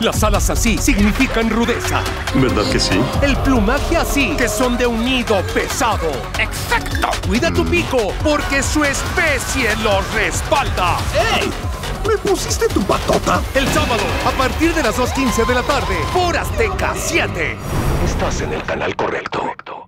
Las alas así significan rudeza. ¿Verdad que sí? El plumaje así, que son de un nido pesado. ¡Exacto! Cuida tu pico, porque su especie los respalda. ¡Ey! ¿Me pusiste tu patota? El sábado, a partir de las 2:15 de la tarde, por Azteca 7. Estás en el canal correcto.